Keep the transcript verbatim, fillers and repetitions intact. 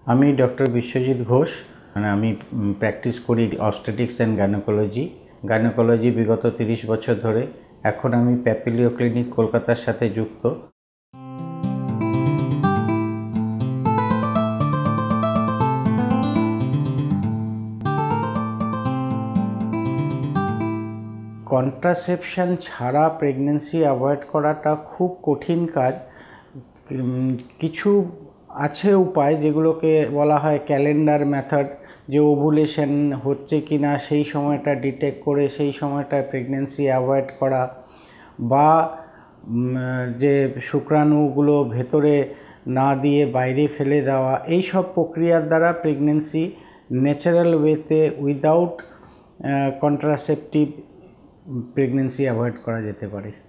আমি ডক্টর বিশ্বজিৎ ঘোষ, মানে আমি প্র্যাকটিস করি অবস্টেটিক্স অ্যান্ড গাইনোকোলজি গাইনোকোলজি বিগত তিরিশ বছর ধরে। এখন আমি প্যাপিলিও ক্লিনিক কলকাতার সাথে যুক্ত। কন্ট্রাসেপশন ছাড়া প্রেগন্যান্সি অ্যাভয়েড করাটা খুব কঠিন কাজ। কিছু আছে উপায় যেগুলোকে বলা হয় ক্যালেন্ডার মেথড, যে ওভুলেশন হচ্ছে কি না সেই সময়টা ডিটেক্ট করে সেই সময়টায় প্রেগন্যান্সি অ্যাভয়েড করা, বা যে শুক্রাণুগুলো ভেতরে না দিয়ে বাইরে ফেলে দেওয়া, এই সব প্রক্রিয়ার দ্বারা প্রেগন্যান্সি ন্যাচারাল ওয়েতে উইদাউট কন্ট্রাসেপটিভ প্রেগন্যান্সি অ্যাভয়েড করা যেতে পারে।